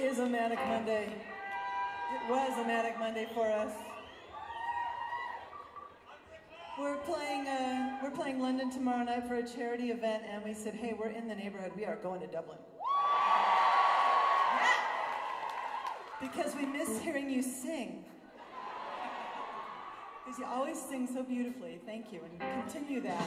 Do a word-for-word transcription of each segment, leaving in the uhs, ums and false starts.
is a Manic Monday. It was a Manic Monday for us. We're playing, uh, we're playing London tomorrow night for a charity event, and we said, hey, we're in the neighborhood. We are going to Dublin. Yeah. Because we miss hearing you sing. Because you always sing so beautifully. Thank you, and continue that.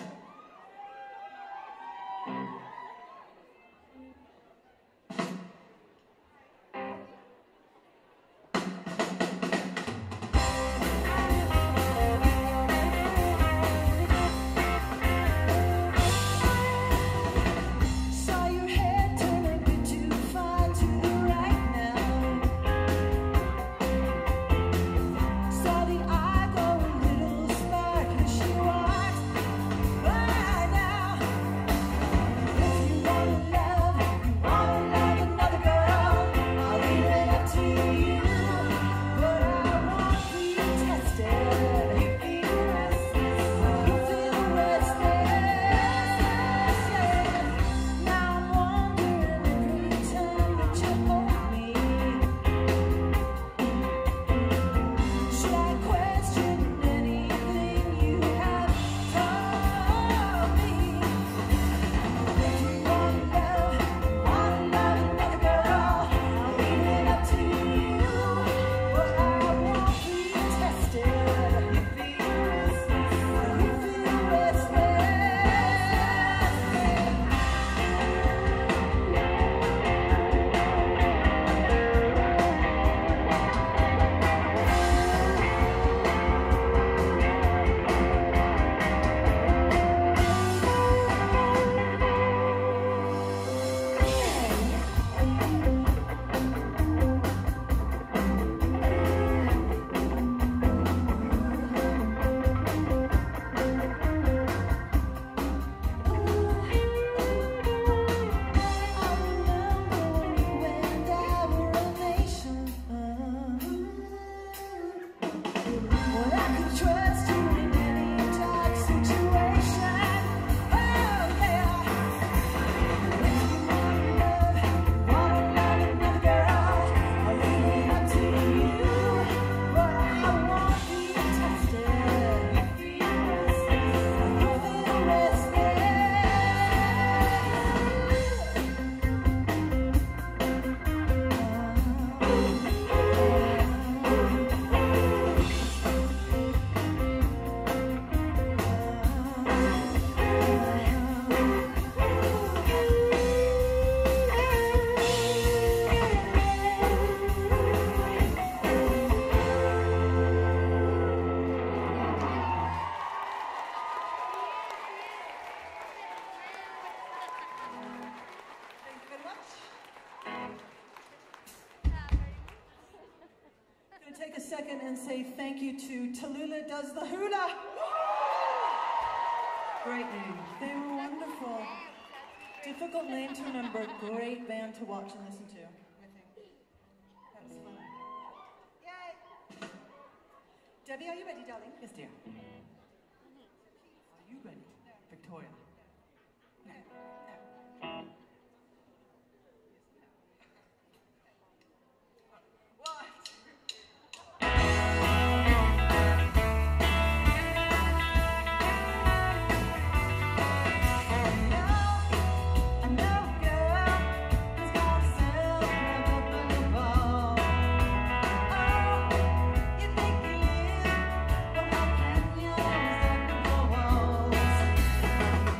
And say thank you to Tallulah Does the Hula. Great name. They were wonderful. Difficult name to remember. Great band to watch and listen to. I think that was fun. Yay! Debbie, are you ready, darling? Yes, dear. Are you ready, Victoria? No. No. Thank you.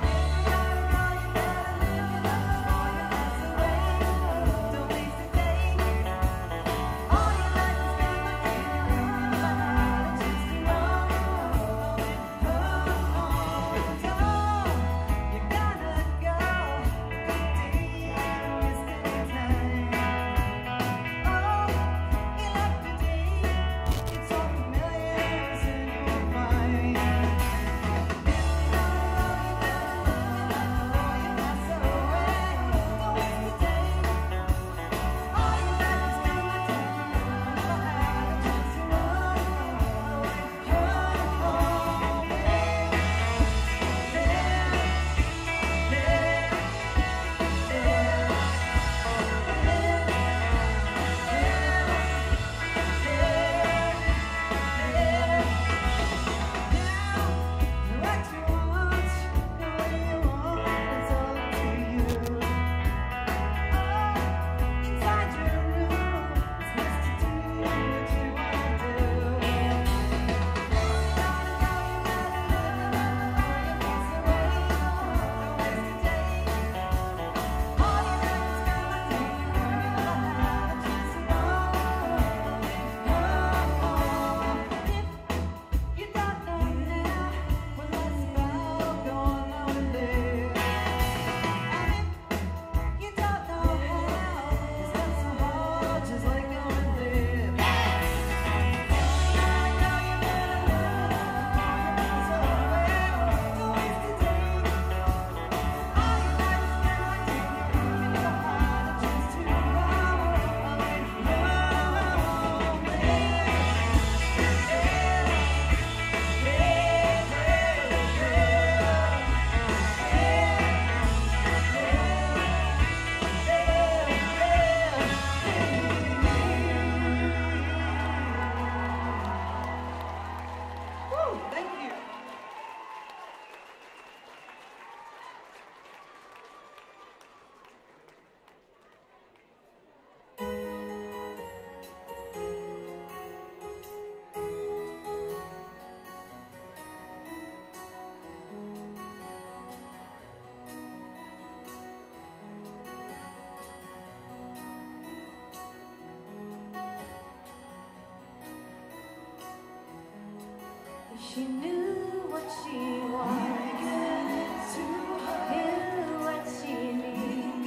She knew what she wanted, knew what she needed,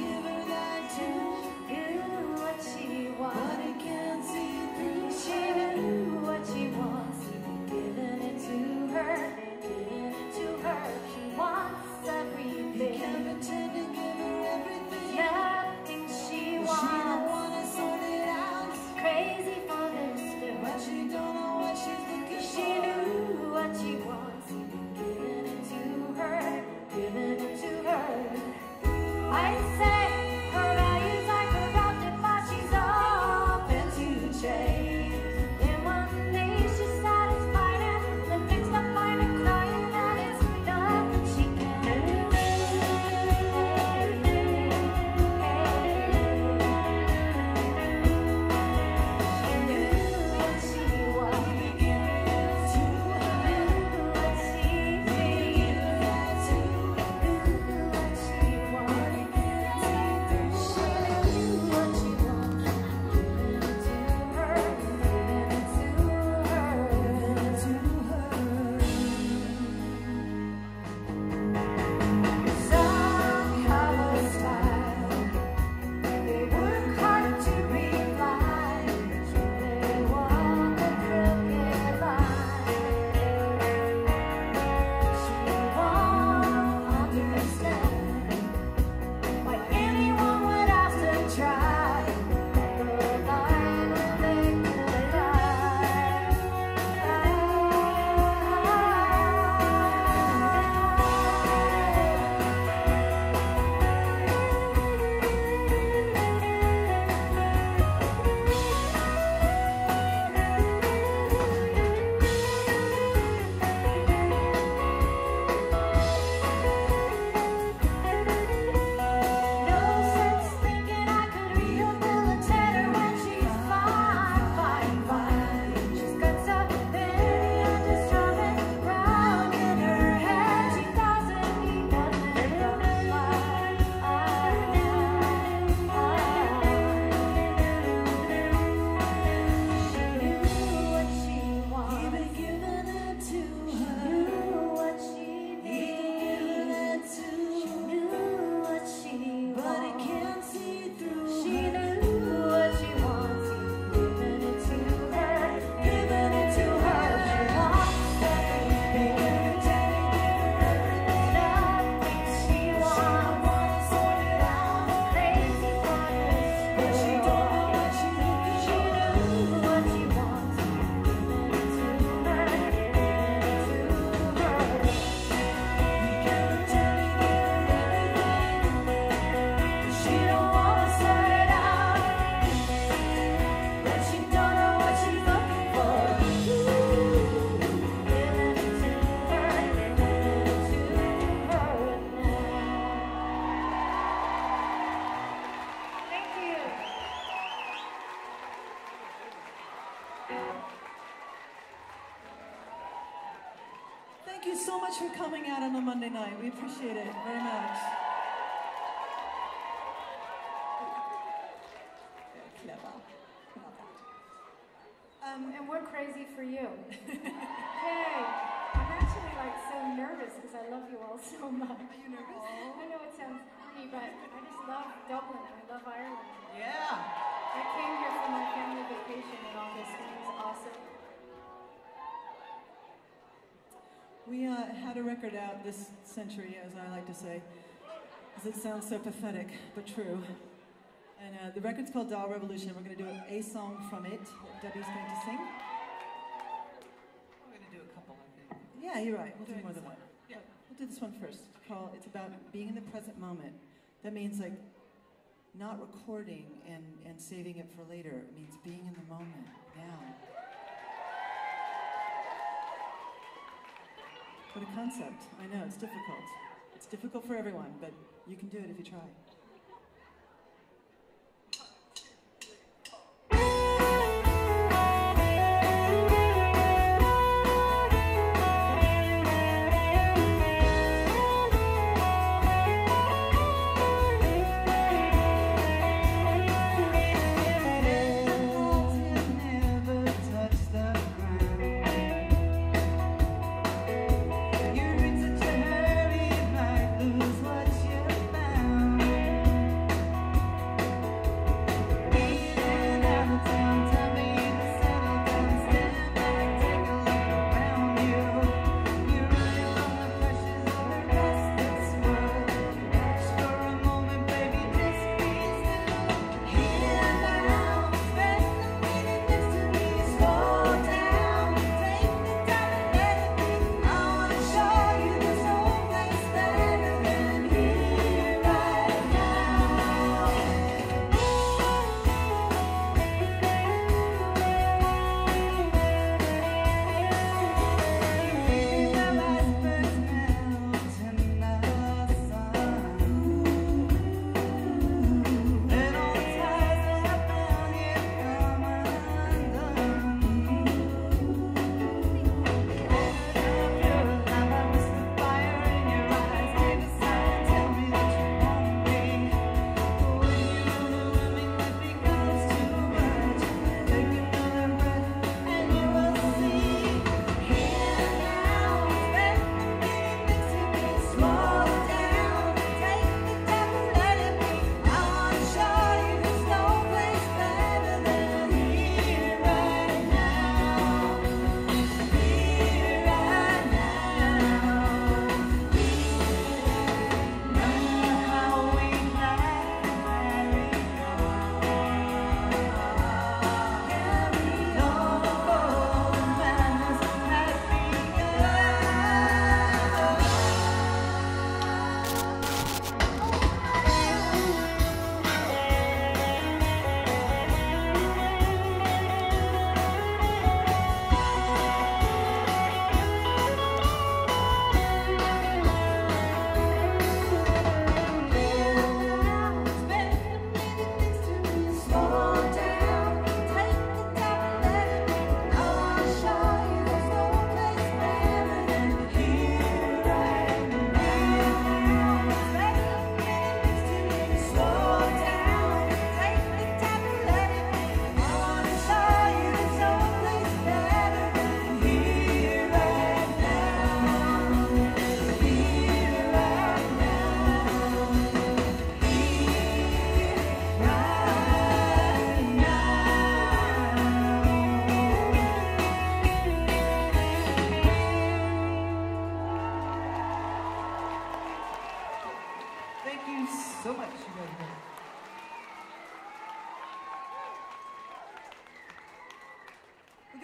knew what she wanted. She knew what she wants, giving it to her, giving it to her. She wants everything. Nothing she wants. Crazy for this girl, but she don't know what she's looking for. She knew what she wants, giving it to her, giving it to her. I'd say her values are corrupted, but she's open to change. Then one day she's satisfied and the next I find her crying that it's nothing she can do. She knew what she wanted, knew what she needed, knew what she wanted. She knew what she wanted, giving it to her, giving it to her, giving it to her. Some have a style, they work hard to reply, they walk a crooked line. She won't understand why anyone would have to try the line where they could No sense thinking I could rehabilitate her when she's fine, fine, fine. She's got something undeserving round in her head. She doesn't need nothing from mine. She knew what she wanted, giving it to her. She knew what she needed, she knew what she wanted, can't see through. She knew what she wants, giving it to her, giving it to her. She wants everything, nothing she wants. Crazy for this girl, she don't know what she needs. She knew what she wants, giving it to her, giving it to her. She don't wanna sort it out, but she don't know what she's looking for. Giving it to her, giving it to her now. Thank you. Thank you so much for coming out on a Monday night. We appreciate it very much. Very clever. Love that. Um, and we're crazy for you. Yay! I'm actually like so nervous because I love you all so much. Are you nervous? I know it sounds funny, but I just love Dublin and I love Ireland. Yeah. I came here for my family vacation in August and it was awesome. We uh, had a record out this century, as I like to say, because it sounds so pathetic, but true. And uh, the record's called Doll Revolution. We're going to do a song from it that Debbie's going to sing. We're going to do a couple, I think. Yeah, you're right. We'll do Doing more than some. one. Yeah. We'll do this one first. It's called, it's about being in the present moment. That means like not recording and, and saving it for later. It means being in the moment, now. What a concept. I know, it's difficult. It's difficult for everyone, but you can do it if you try.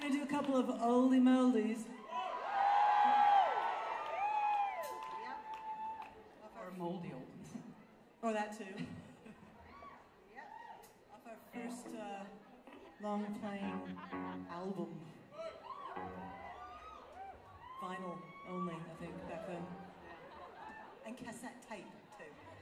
going to do a couple of oldie moldies. Or moldy old. Or that too. Off our first uh, long playing album. Vinyl only, I think, back then. And cassette tape too.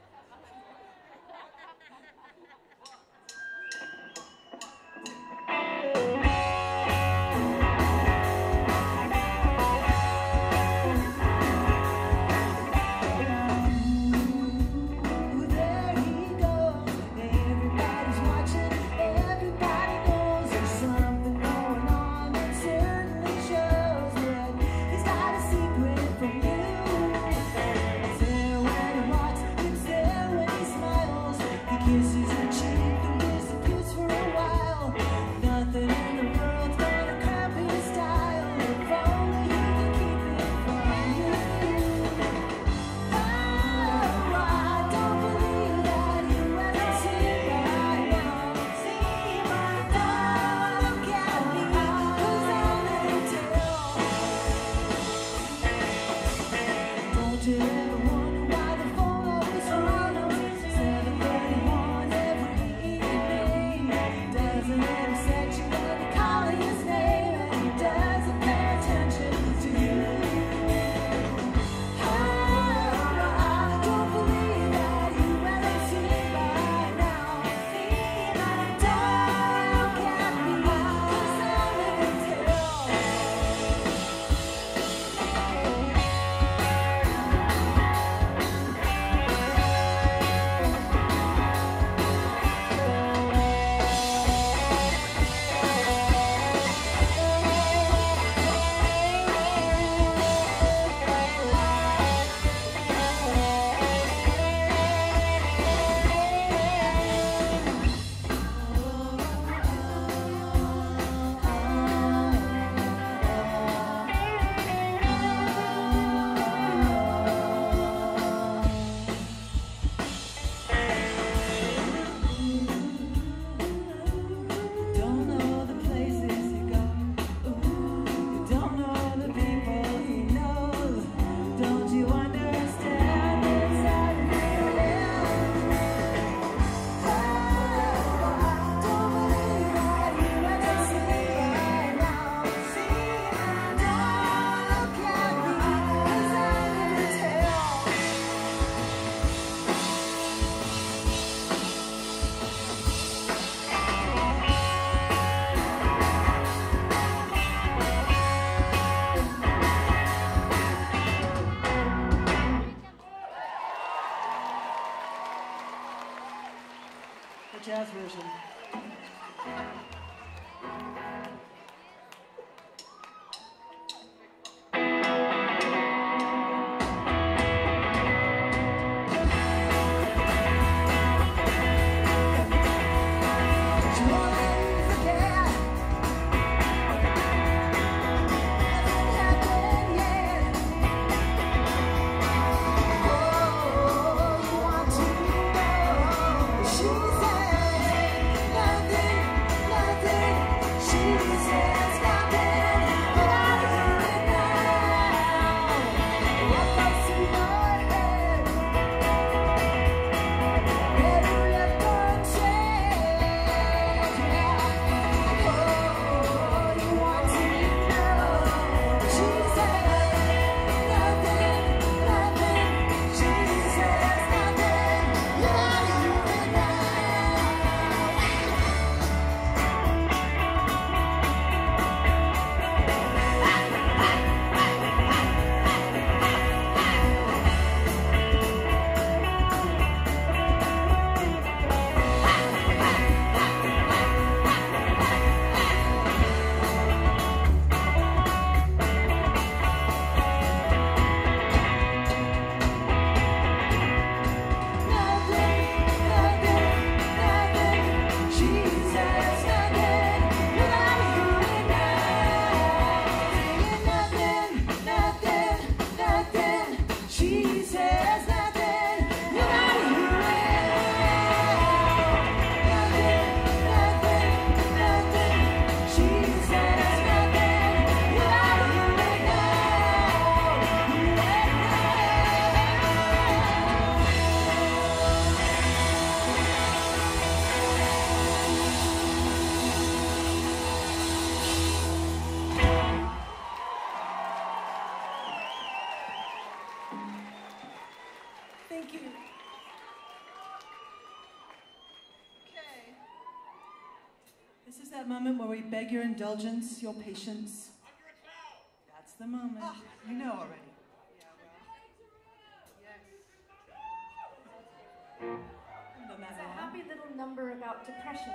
Jazz version. She This is that moment where we beg your indulgence, your patience. That's the moment. Oh, you know already. It's a happy little number about depression.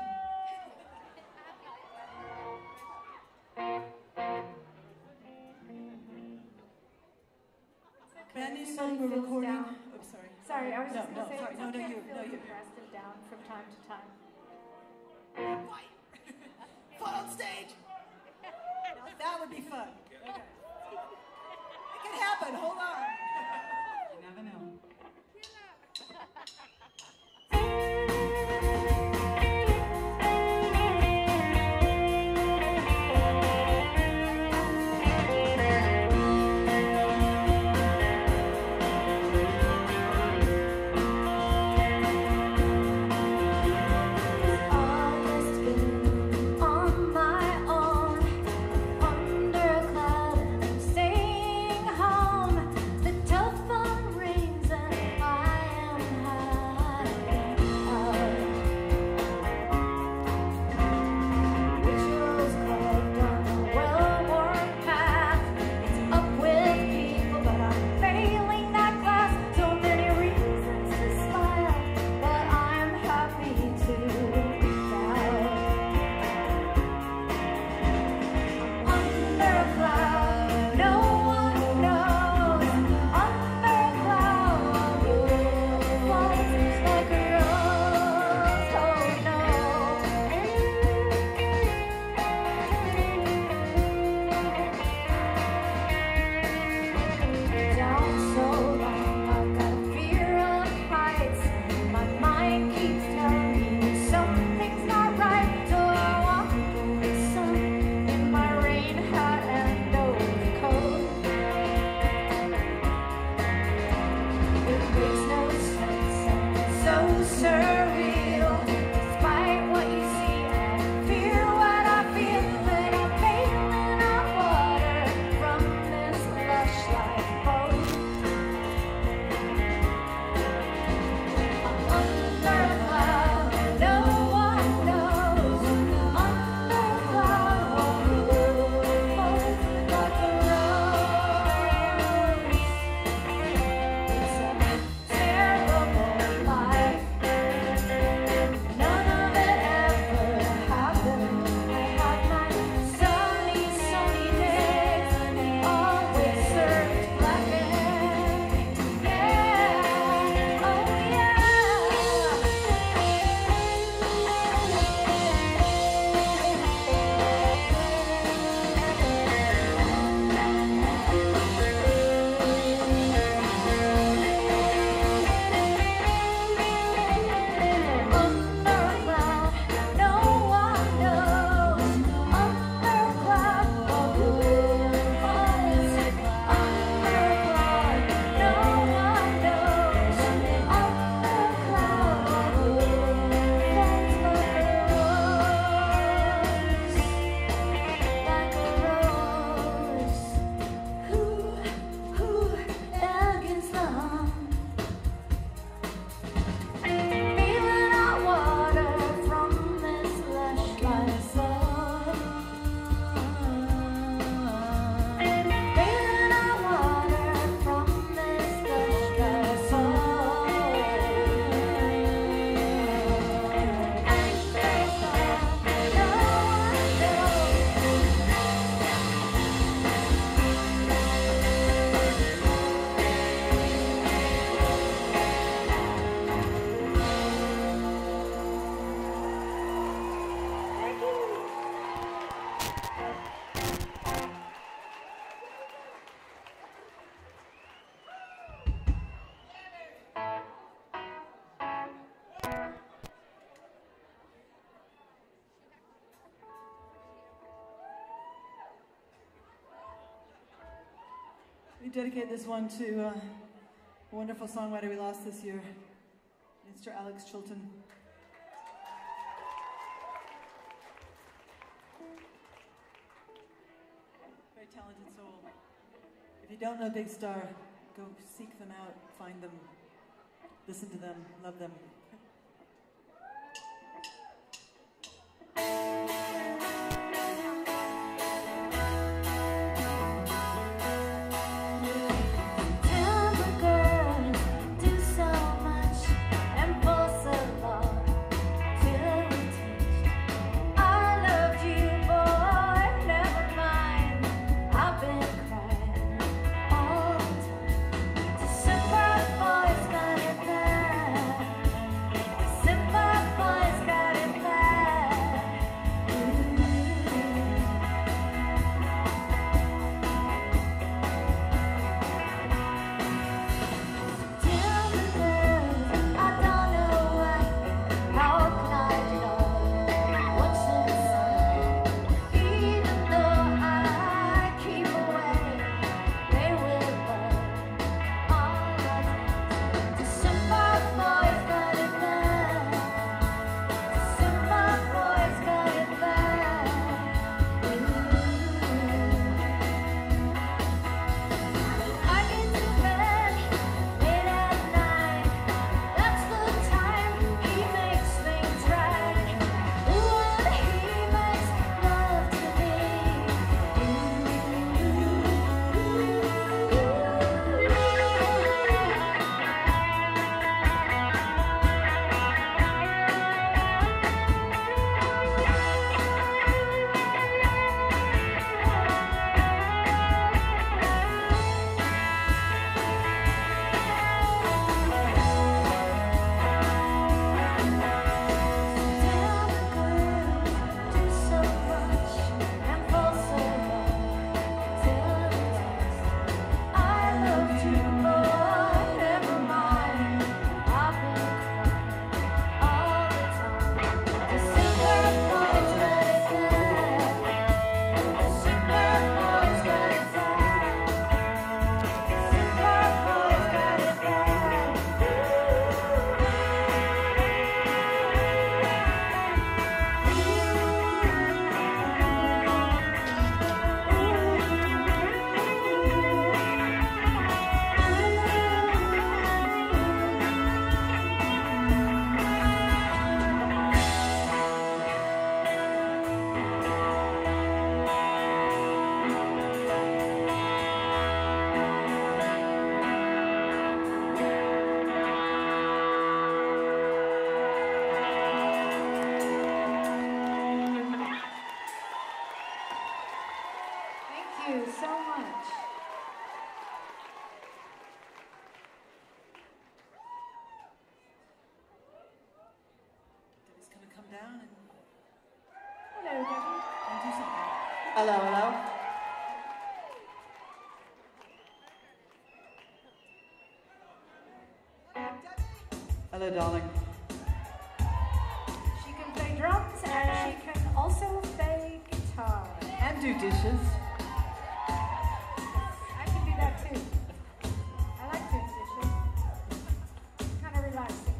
Brand new song we're recording. Down. Oh, sorry. Sorry, I was no, just going no, to say, sorry. it's No, no, okay you, to feel no, you. depressed and down from time to time. Fun on stage. Now that would be fun. Okay. It can happen. Hold on. You never know. We dedicate this one to uh, a wonderful songwriter we lost this year, Mister Alex Chilton. Very talented soul. If you don't know Big Star, go seek them out, find them, listen to them, love them. you so much. Debbie's gonna come down and, Hello, Debbie. and do something. Hello, hello. Hello, darling. She can play drums and she can also play guitar. And do dishes. I can do that too. I like doing dishes. Kind of relaxing.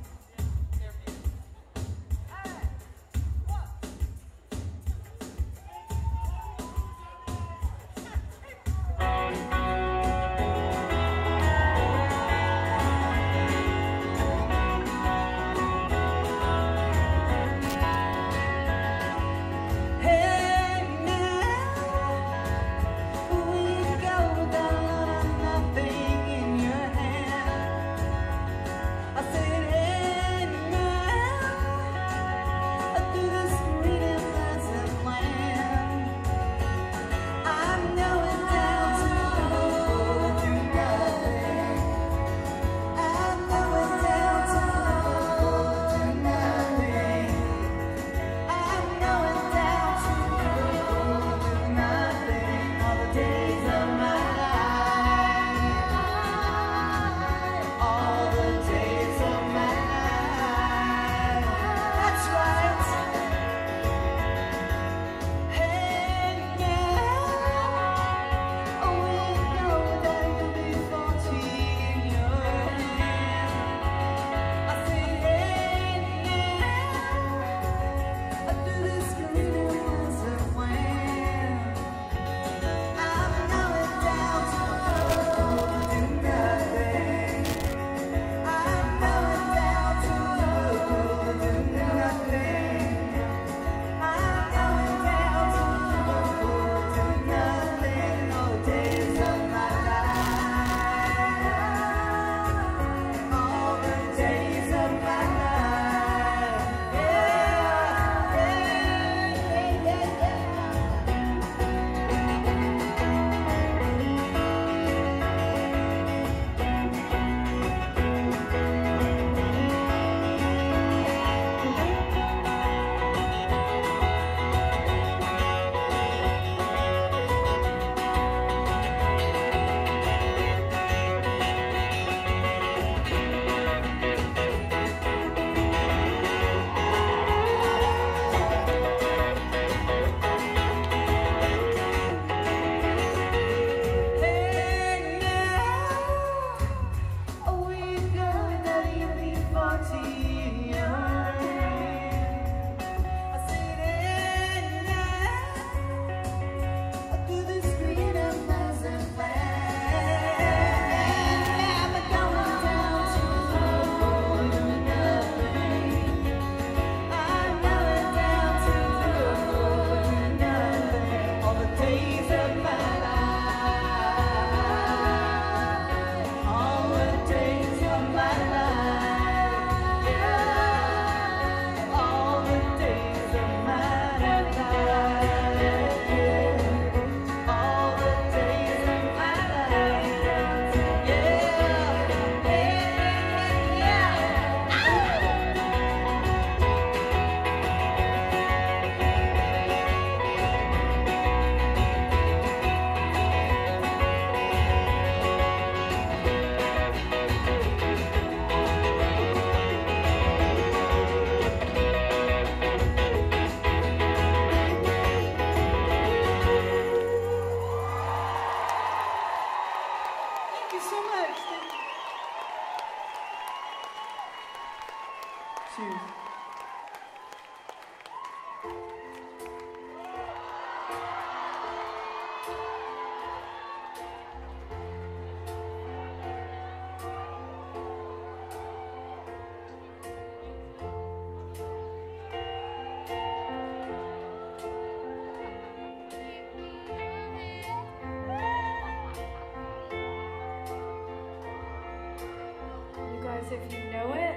If you know it,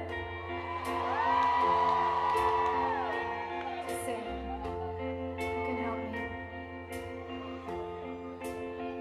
just sing. You can help me.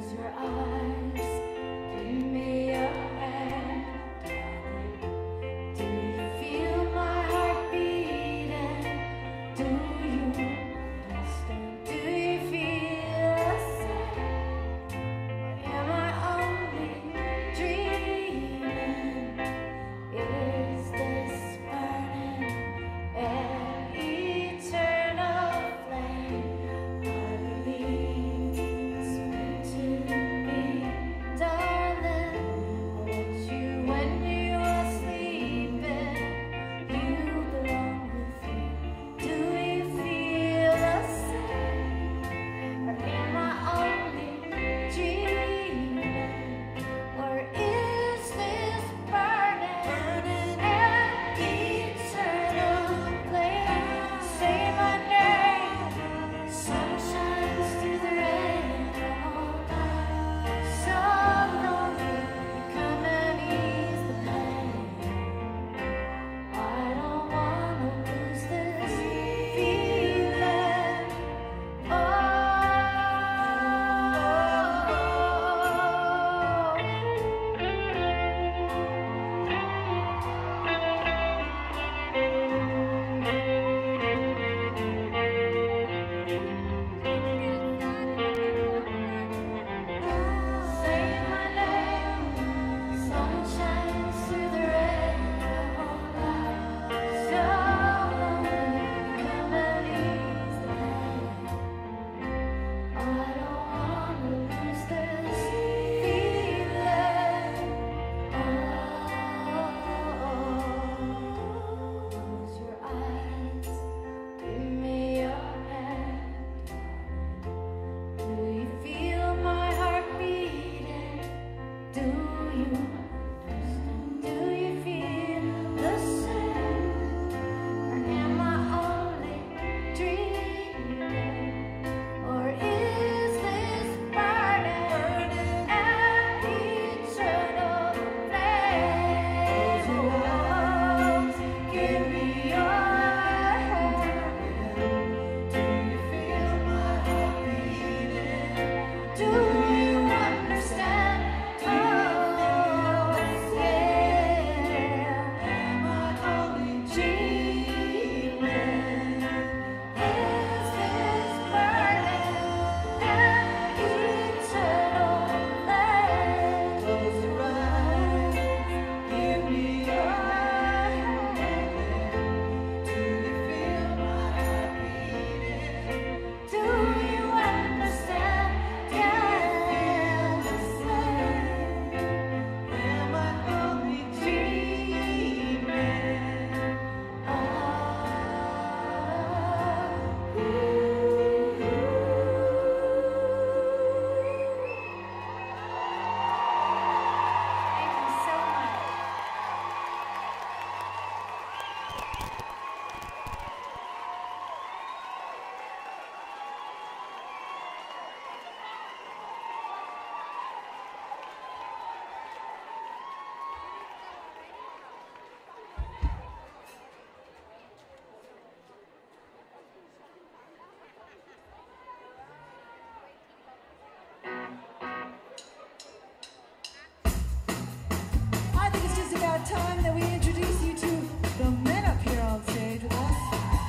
Time that we introduce you to the men up here on stage with us.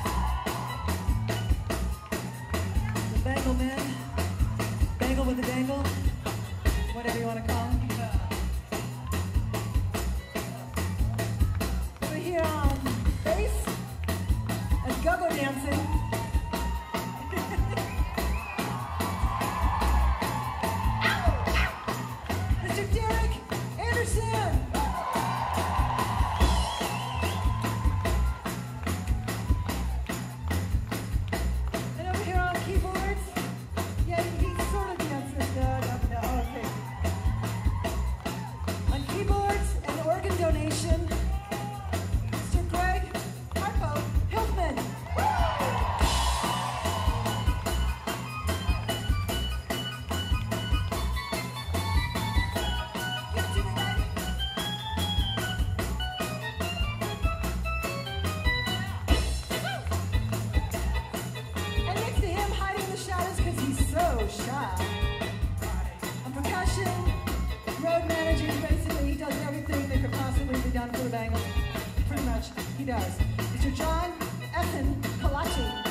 The Bangle Men, Bangle with a Dangle, whatever you want to call them. We're here on bass and go-go dancing. Mister Derek Anderson. Shy. I'm production, road managing, basically he does everything that could possibly be done for the Bangles. Pretty much, he does. Mister John Ethan Kalachi.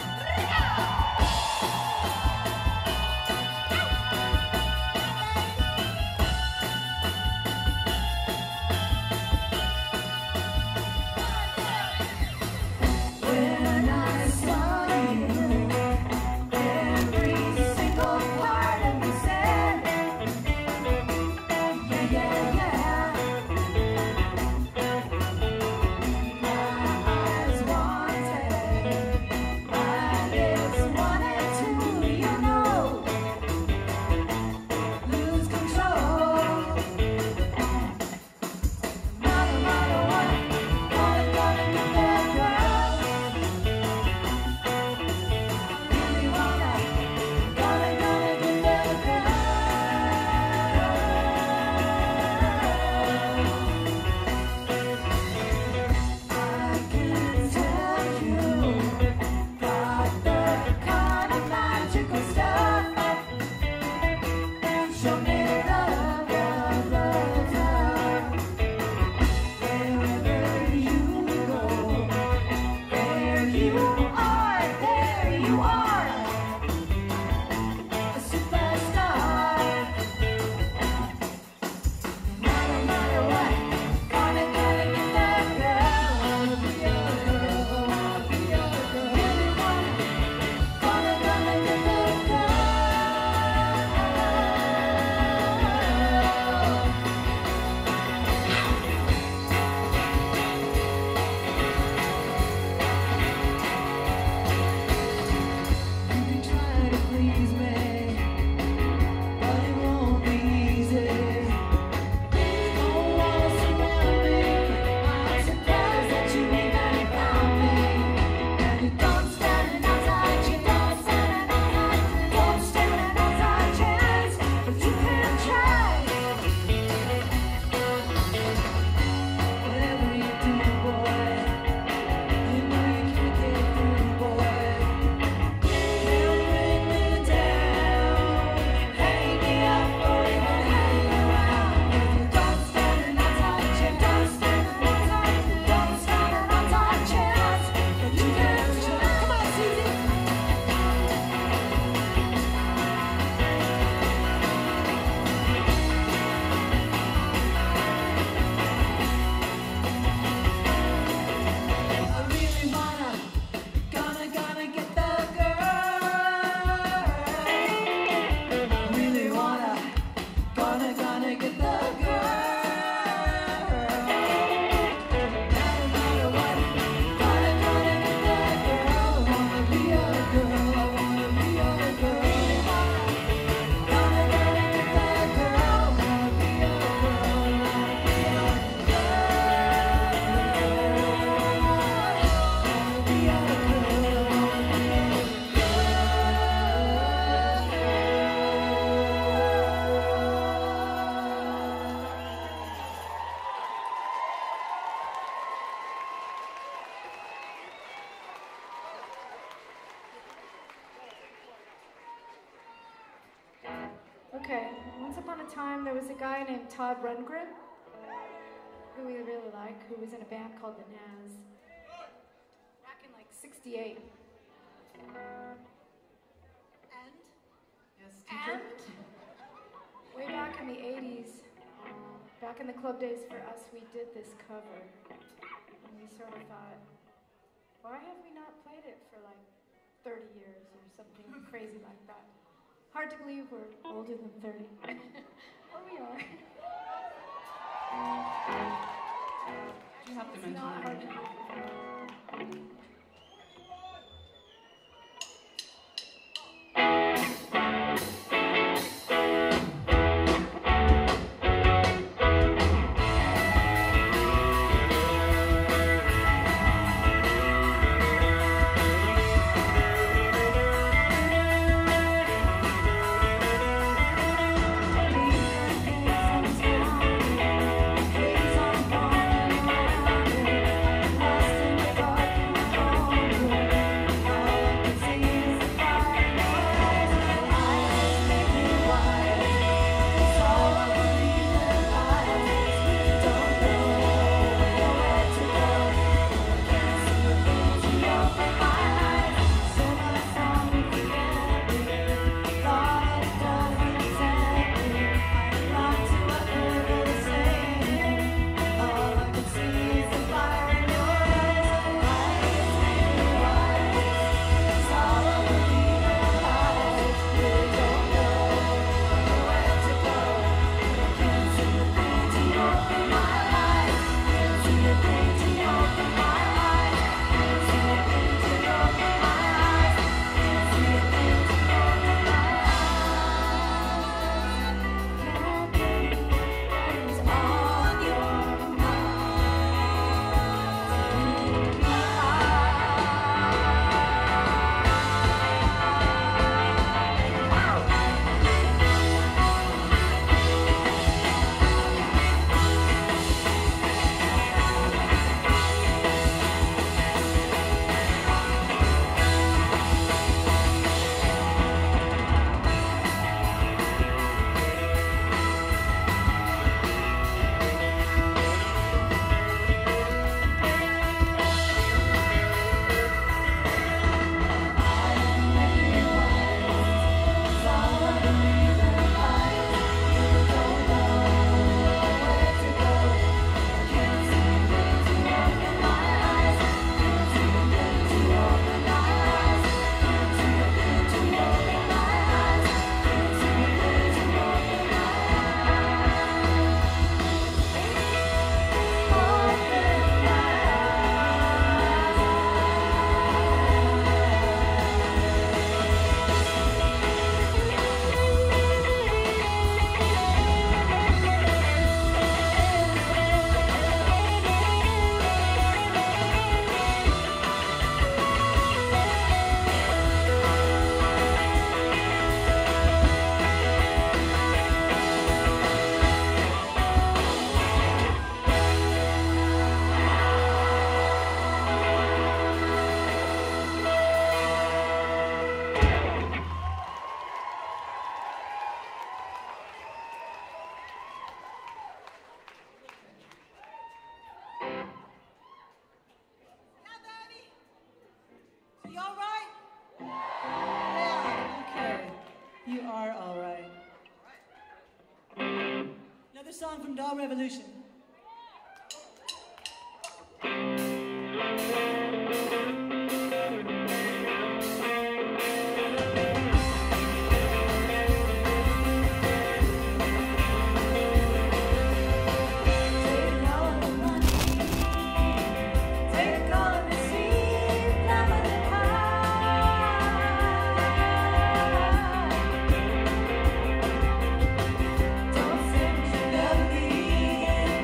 Okay, once upon a time there was a guy named Todd Rundgren, who we really like, who was in a band called the Naz, back in like sixty-eight. And? Yes, teacher? And way back in the eighties, um, back in the club days for us, we did this cover. And we sort of thought, why have we not played it for like thirty years or something crazy like that? Hard to believe we're older than thirty. Or we are. You have to It's mention not that. hard to believe. Lost in the dark. a song from Doll Revolution. Don't send your love me.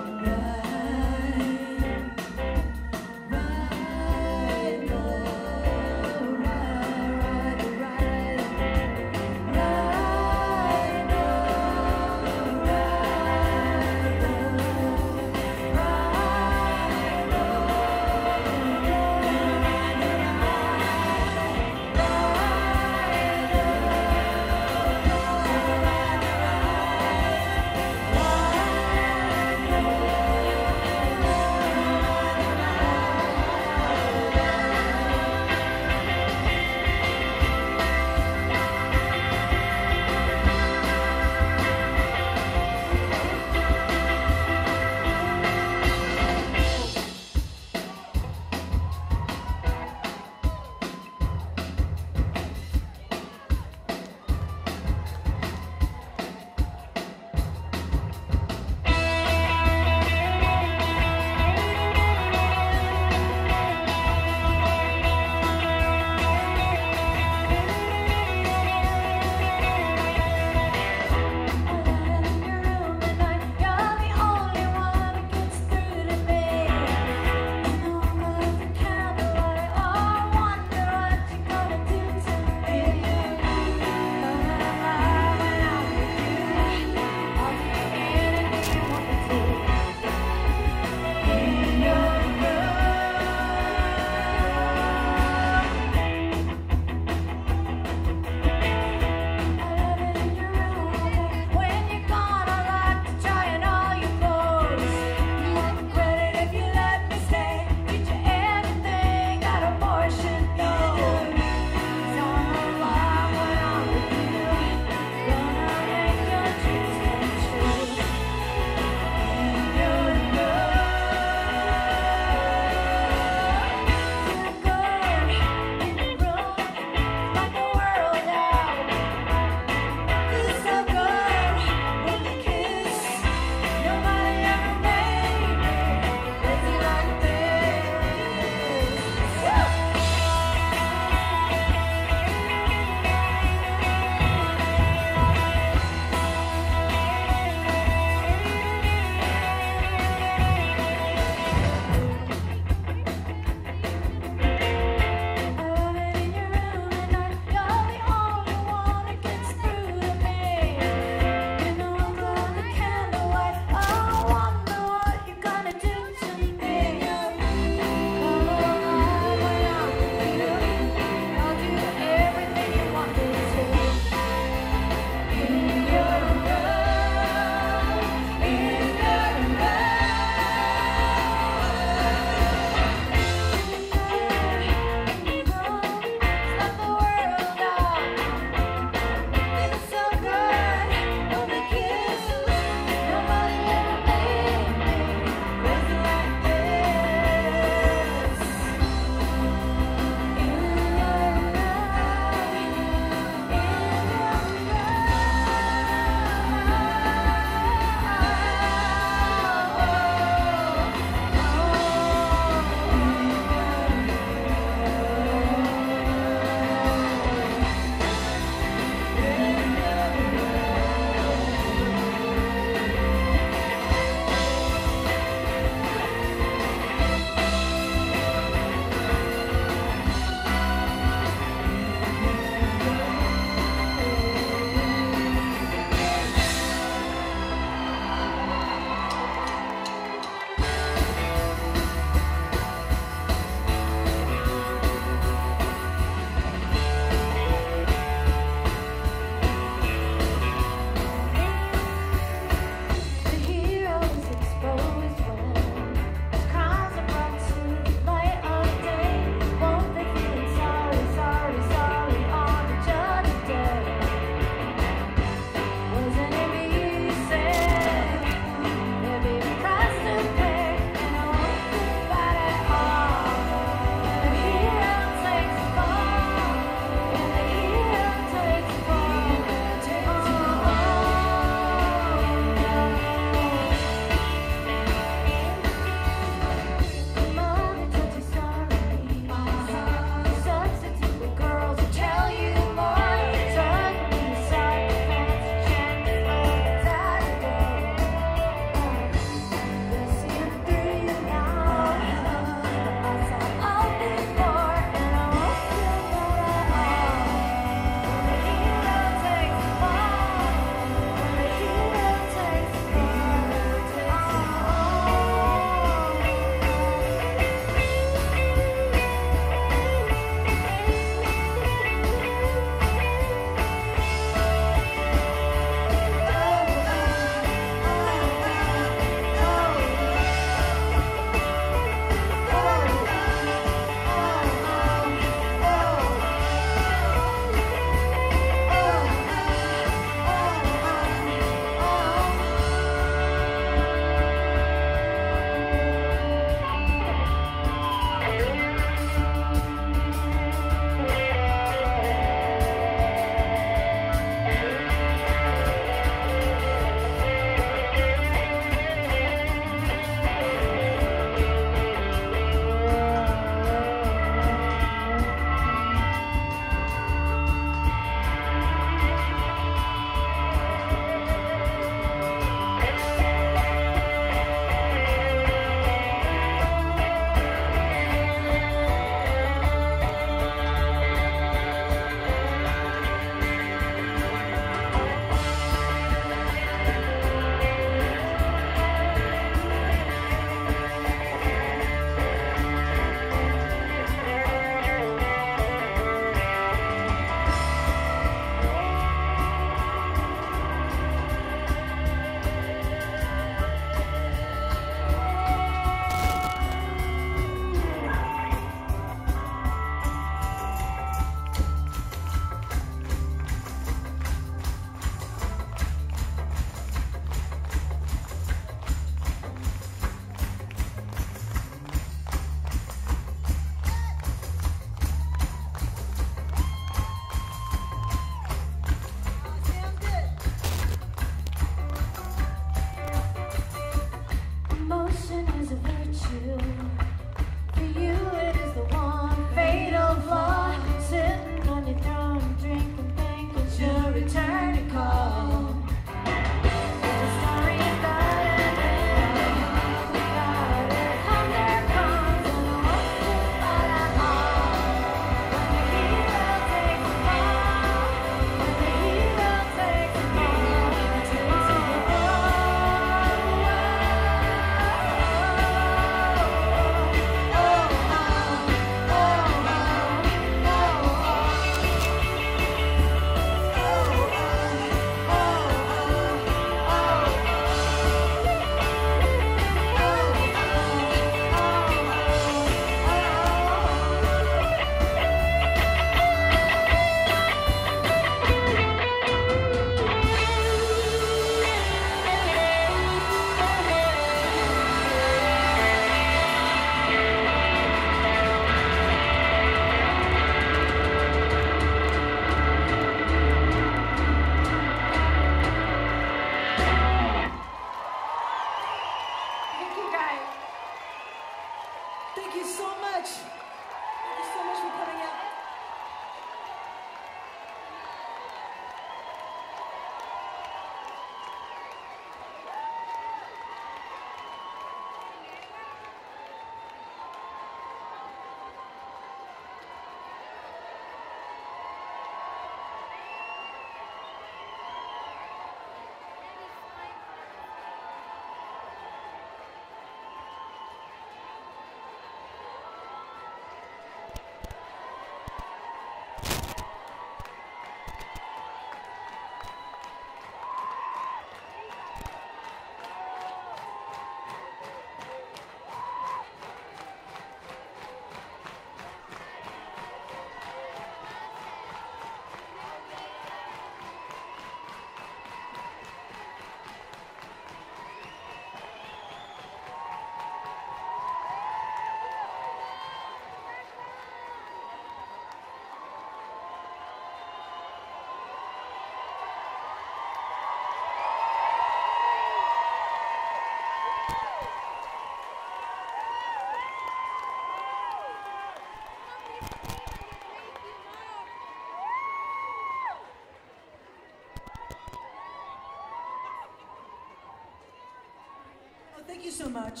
Thank you so much.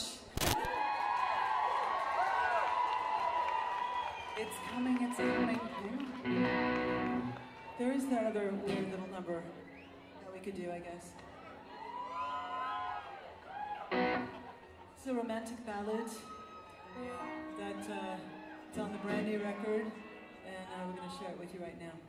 It's coming, it's coming. There is that other weird little number that we could do, I guess. It's a romantic ballad that uh, it's on the brand new record, and uh, we're going to share it with you right now.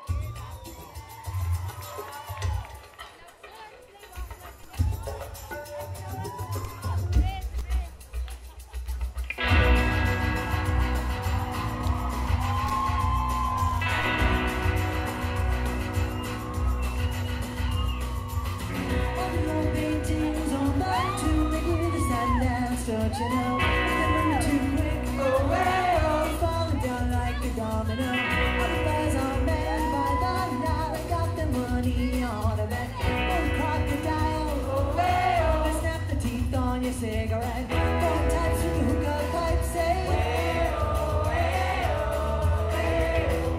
Don't you know, they're moving too quick, oh well, falling down like a domino. All the guys are mad by the night, I got the money on a bet. Oh, crocodile, oh well, they snap the teeth on your cigarette. Four times with the hookah pipe, say, well, well, well,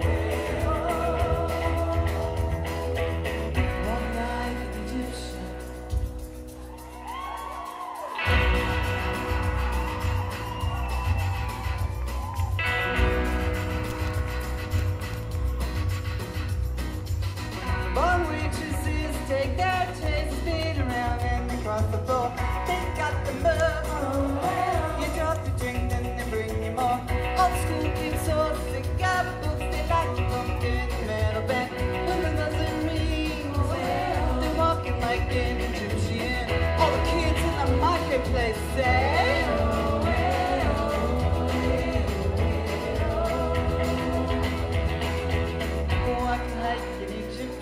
well. Walk like an Egyptian. Take their chase, spin around and they cross the floor. They got the move, oh well. You drop your drink, then they bring you more. All the school kids so sick of books, they like to bump in the metal band. Women doesn't ring, oh well. They're walking like an Egyptian. All the kids in the marketplace say, oh well, oh well. Walking like an Egyptian.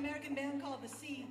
American band called The Seeds.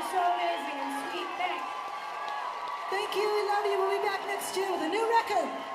Thank you, we love you. We'll be back next year with a new record.